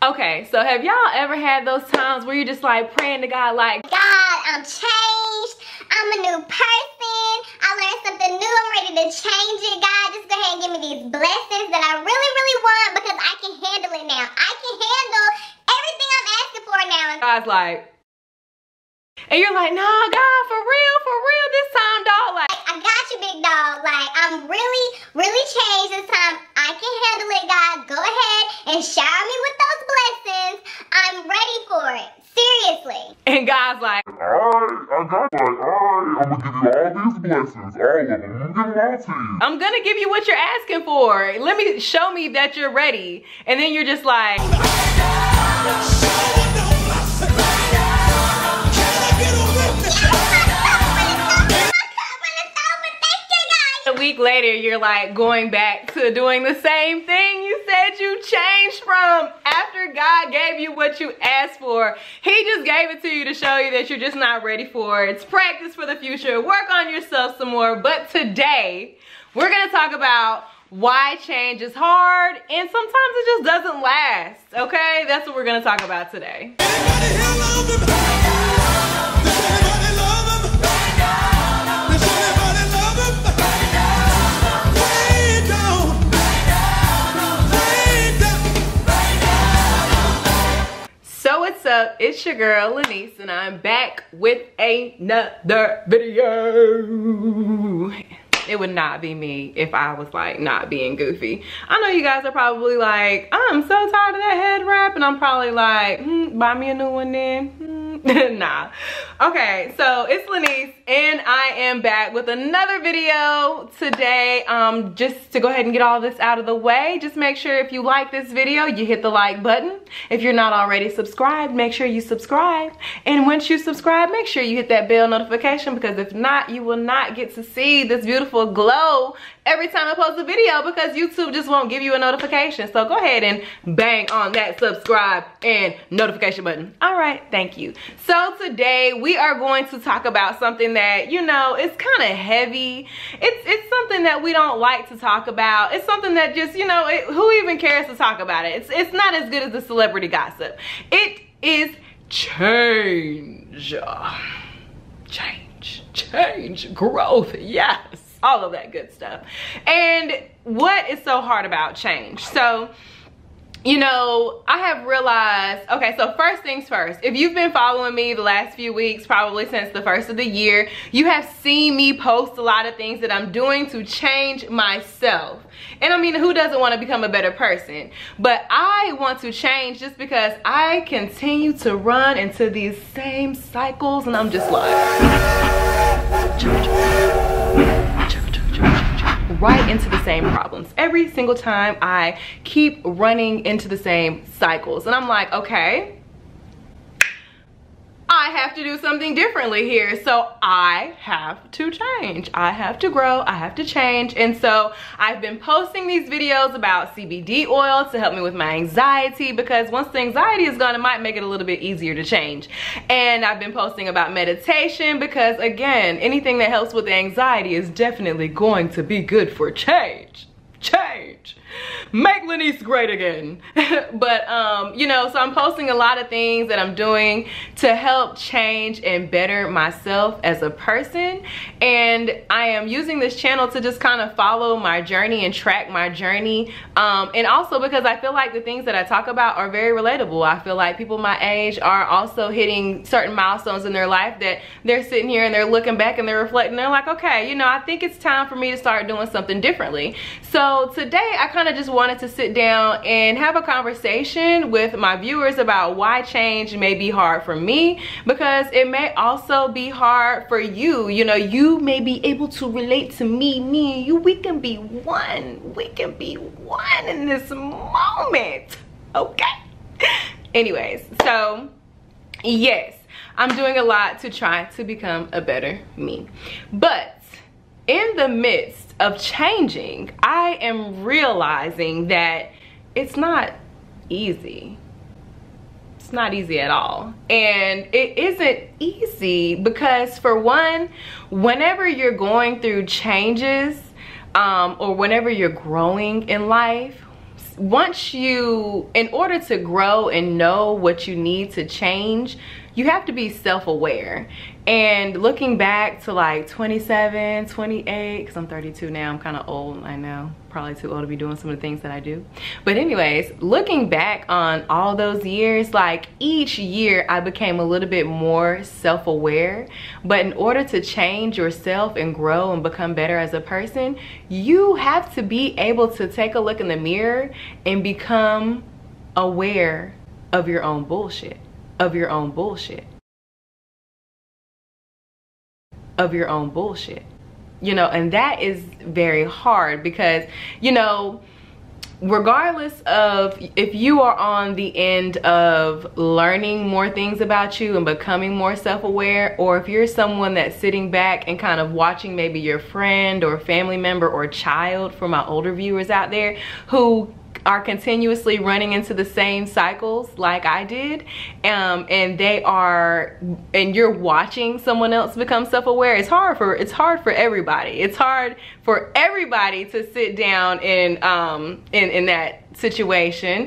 Okay, so have y'all ever had those times where you're just like praying to God like, God, I'm changed. I'm a new person. I learned something new. I'm ready to change it. God, just go ahead and give me these blessings that I really, really want because I can handle it now. I can handle everything I'm asking for now. God's like, and you're like, nah, God, for real this time, dog. Like, I got you, big dog. Like, I'm really, really changed this time. I can handle it, God. Go ahead and shower me with those blessings. I'm ready for it. Seriously. and God's like, I'm gonna give you all these blessings, all of them. I'm gonna give them all to you. I'm gonna give you what you're asking for. Show me that you're ready. And then you're just like, a week later, you're like going back to doing the same thing you said you changed from. After God gave you what you asked for, he just gave it to you to show you that you're just not ready for it. It's practice for the future. Work on yourself some more. But today, we're gonna talk about why change is hard and sometimes it just doesn't last, okay? That's what we're gonna talk about today. So what's up? It's your girl Lanice and I'm back with another video. It would not be me if I was like not being goofy. I know you guys are probably like, I'm so tired of that head wrap, and I'm probably like, buy me a new one then. Nah. Okay, so it's Lanice and I am back with another video today. Just to go ahead and get all this out of the way, just make sure if you like this video, you hit the like button. If you're not already subscribed, make sure you subscribe. And once you subscribe, make sure you hit that bell notification, because if not, you will not get to see this beautiful glow every time I post a video, because YouTube just won't give you a notification. So go ahead and bang on that subscribe and notification button. All right, thank you. So today we are going to talk about something that, you know, it's kind of heavy. It's something that we don't like to talk about. It's something that just, you know, who even cares to talk about it? It's not as good as the celebrity gossip. It is change. Change, growth, yes. All of that good stuff. And what is so hard about change? So, you know, I have realized, okay, so first things first, if you've been following me the last few weeks, probably since the first of the year, you have seen me post a lot of things that I'm doing to change myself. And I mean, who doesn't want to become a better person? But I want to change just because I continue to run into these same cycles, and I'm just like, right into the same problems. Every single time I keep running into the same cycles. And I'm like, okay, I have to do something differently here. So I have to change. I have to grow. I have to change. And so I've been posting these videos about CBD oil to help me with my anxiety, because once the anxiety is gone, it might make it a little bit easier to change. And I've been posting about meditation because, again, anything that helps with the anxiety is definitely going to be good for change. Make Lanice great again. But you know, so I'm posting a lot of things that I'm doing to help change and better myself as a person, and I am using this channel to just kind of follow my journey and track my journey, and also because I feel like the things that I talk about are very relatable. I feel like people my age are also hitting certain milestones in their life that they're sitting here and they're looking back and they're reflecting. They're like, okay, you know, I think it's time for me to start doing something differently. So today I kind of just wanted to sit down and have a conversation with my viewers about why change may be hard for me, because it may also be hard for you. You know, you may be able to relate to me and you. We can be one. We can be one in this moment. Okay? Anyways, so yes, I'm doing a lot to try to become a better me. But in the midst of changing, I am realizing that it's not easy. It's not easy at all. And it isn't easy because, for one, whenever you're going through changes, or whenever you're growing in life, once you, in order to grow and know what you need to change, you have to be self-aware. And looking back to like 27, 28, because I'm 32 now, I'm kind of old, I know, probably too old to be doing some of the things that I do. But anyways, looking back on all those years, like each year I became a little bit more self-aware. But in order to change yourself and grow and become better as a person, you have to be able to take a look in the mirror and become aware of your own bullshit. Of your own bullshit. Of your own bullshit. You know, and that is very hard because, you know, regardless of if you are on the end of learning more things about you and becoming more self-aware, or if you're someone that's sitting back and kind of watching maybe your friend or family member or child, for my older viewers out there who are continuously running into the same cycles like I did, and you're watching someone else become self-aware, it's hard for everybody. It's hard for everybody to sit down in that situation.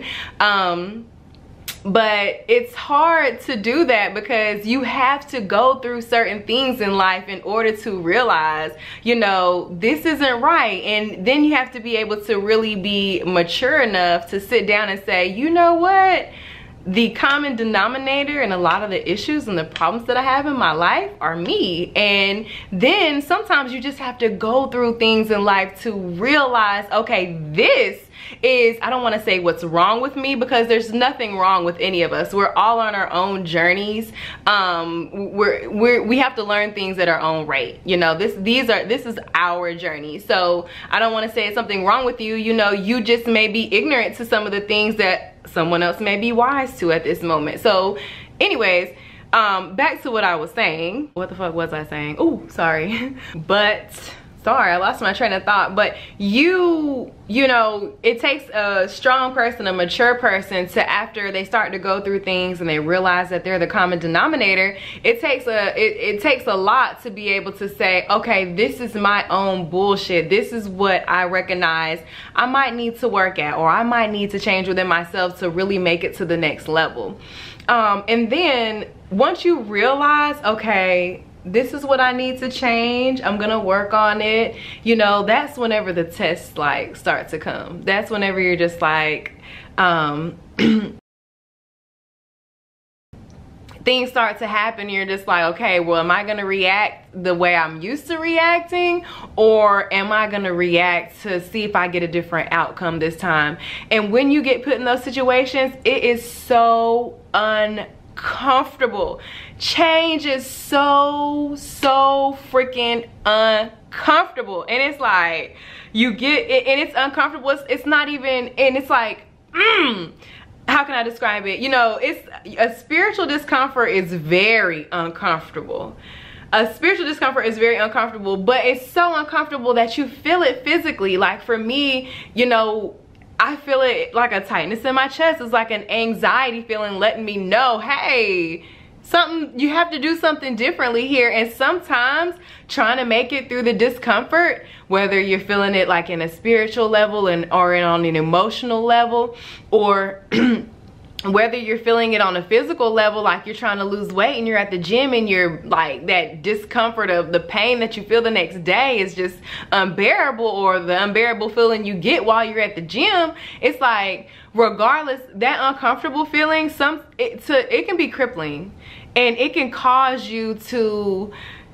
But it's hard to do that because you have to go through certain things in life in order to realize, you know, this isn't right. And then you have to be able to really be mature enough to sit down and say, you know what? The common denominator in a lot of the issues and the problems that I have in my life are me. And then sometimes you just have to go through things in life to realize, okay, this is, I don't want to say what's wrong with me, because there's nothing wrong with any of us. We're all on our own journeys. We have to learn things at our own rate. You know, this is our journey. So I don't want to say it's something wrong with you. You know, you just may be ignorant to some of the things that someone else may be wise to at this moment. So anyways, back to what I was saying. What the fuck was I saying? Oh, sorry. Sorry, I lost my train of thought. But you know, it takes a strong person, a mature person, to, after they start to go through things and they realize that they're the common denominator, it takes a lot to be able to say, okay, this is my own bullshit. This is what I recognize I might need to work at, or I might need to change within myself to really make it to the next level. And then once you realize, okay, this is what I need to change, I'm gonna work on it, you know, that's whenever the tests like start to come. That's whenever you're just like, things start to happen, you're just like, okay, well, am I gonna react the way I'm used to reacting, or am I gonna react to see if I get a different outcome this time? And when you get put in those situations, it is so uncomfortable. Change is so freaking uncomfortable, and it's like you get it, and it's uncomfortable. It's not even, and it's like, how can I describe it? You know, it's a spiritual discomfort is very uncomfortable. A spiritual discomfort is very uncomfortable, but it's so uncomfortable that you feel it physically. Like for me, you know, I feel it like a tightness in my chest. It's like an anxiety feeling letting me know, hey, you have to do something differently here. And sometimes trying to make it through the discomfort, whether you're feeling it like in a spiritual level or on an emotional level, or whether you're feeling it on a physical level, like you're trying to lose weight and you're at the gym and you're like, that discomfort of the pain that you feel the next day is just unbearable, or the unbearable feeling you get while you're at the gym. It's like, regardless, that uncomfortable feeling, it can be crippling, and it can cause you to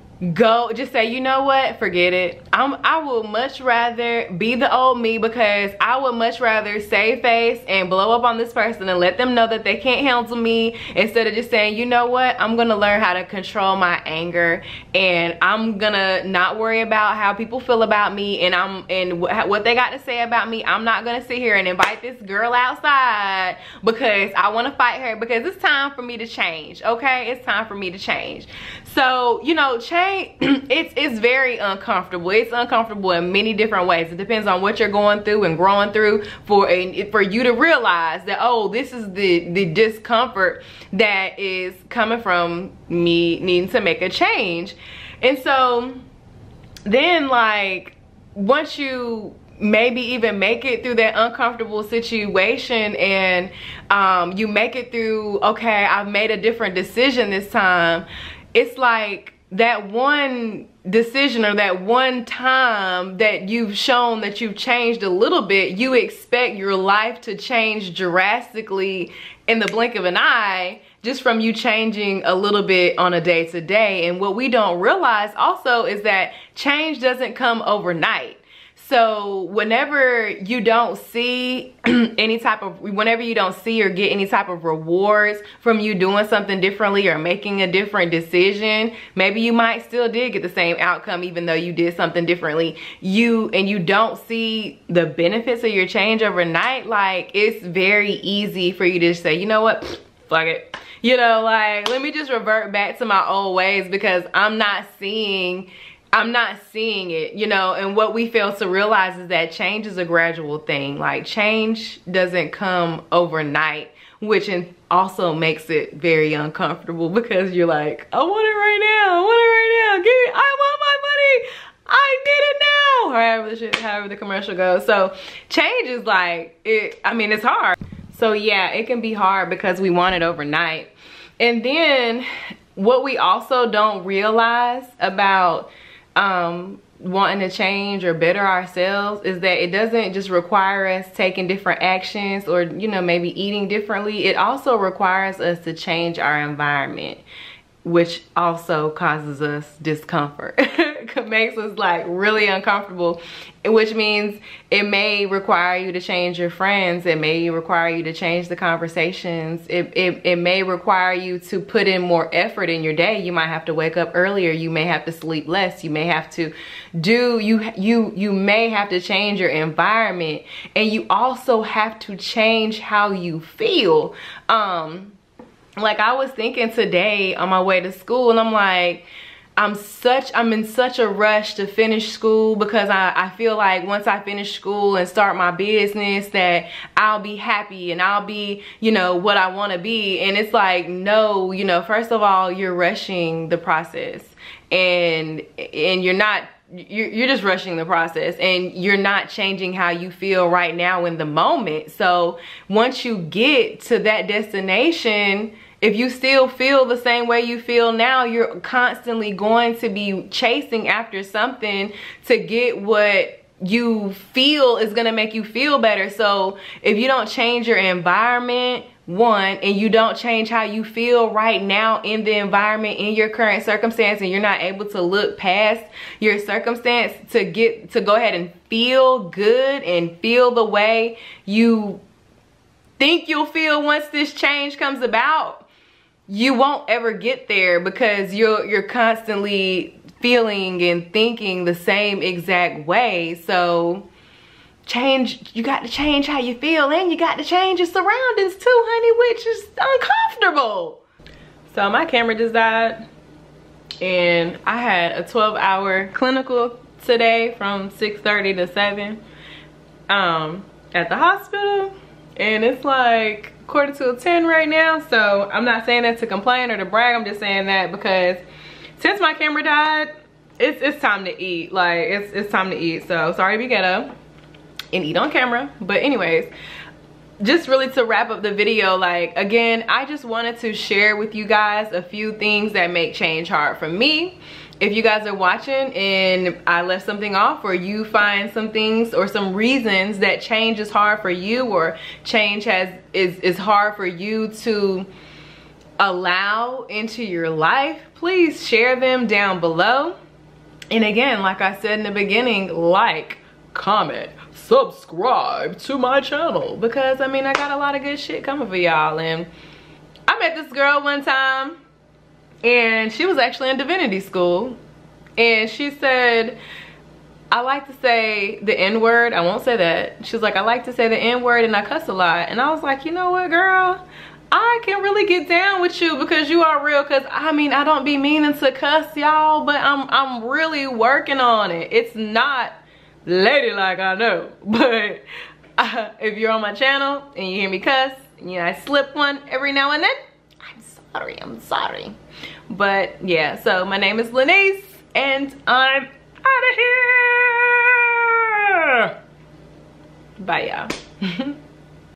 go just say, you know what, forget it. I would much rather be the old me, because I would much rather save face and blow up on this person and let them know that they can't handle me, instead of just saying, you know what, I'm gonna learn how to control my anger, and I'm gonna not worry about how people feel about me and what they got to say about me. I'm not gonna sit here and invite this girl outside because I want to fight her, because it's time for me to change. Okay, it's time for me to change. So, you know, change, it's very uncomfortable. It's uncomfortable in many different ways. It depends on what you're going through and growing through for you to realize that, oh, this is the discomfort that is coming from me needing to make a change. And so then, like, once you maybe even make it through that uncomfortable situation, and you make it through, okay, I've made a different decision this time. It's like that one decision or that one time that you've shown that you've changed a little bit, you expect your life to change drastically in the blink of an eye just from you changing a little bit on a day-to-day. And what we don't realize also is that change doesn't come overnight. So whenever you don't see whenever you don't see or get any type of rewards from you doing something differently or making a different decision, maybe you might still did get the same outcome even though you did something differently. You don't see the benefits of your change overnight, like it's very easy for you to say, you know what, fuck it. You know, like, let me just revert back to my old ways because I'm not seeing it, you know. And what we fail to realize is that change is a gradual thing. Like, change doesn't come overnight, which also makes it very uncomfortable because you're like, I want it right now, I want it right now, give me, I want my money, I need it now, however the commercial goes. So change is like, it's hard. So yeah, it can be hard because we want it overnight. And then what we also don't realize about wanting to change or better ourselves is that it doesn't just require us taking different actions or, you know, maybe eating differently. It also requires us to change our environment, which also causes us discomfort. It makes us like really uncomfortable, which means it may require you to change your friends. It may require you to change the conversations. It may require you to put in more effort in your day. You might have to wake up earlier. You may have to sleep less. You may have to you may have to change your environment, and you also have to change how you feel. Like, I was thinking today on my way to school, and I'm like, I'm in such a rush to finish school because I feel like once I finish school and start my business that I'll be happy and I'll be, you know, what I want to be. And it's like, no, you know, first of all, you're rushing the process, and you're just rushing the process, and you're not changing how you feel right now in the moment. So once you get to that destination, if you still feel the same way you feel now, you're constantly going to be chasing after something to get what you feel is going to make you feel better. So if you don't change your environment, one, and you don't change how you feel right now in the environment, in your current circumstance, and you're not able to look past your circumstance to go ahead and feel good and feel the way you think you'll feel once this change comes about, you won't ever get there because you're constantly feeling and thinking the same exact way. So you got to change how you feel, and you got to change your surroundings too, honey, which is uncomfortable. So my camera just died, and I had a 12-hour clinical today from 6:30 to 7 at the hospital, and it's like 9:45 right now. So I'm not saying that to complain or to brag, I'm just saying that because since my camera died, it's time to eat. Like, it's time to eat. So sorry to be ghetto and eat on camera, but anyways, just really to wrap up the video, like, again, I just wanted to share with you guys a few things that make change hard for me. If you guys are watching and I left something off, or you find some things or some reasons that change is hard for you, or change is hard for you to allow into your life, please share them down below. And again, like I said in the beginning, like, comment, subscribe to my channel, because I mean, I got a lot of good shit coming for y'all. And I met this girl one time, and she was actually in divinity school, and she said, I like to say the N-word. I won't say that. She was like, I like to say the N-word and I cuss a lot. And I was like, you know what, girl, I can really get down with you because you are real. Because I mean, I don't be meaning to cuss, y'all, but I'm really working on it. It's not ladylike, I know, but if you're on my channel and you hear me cuss, and, you know, I slip one every now and then, I'm sorry. But yeah, so my name is Lanice, and I'm out of here. Bye, y'all.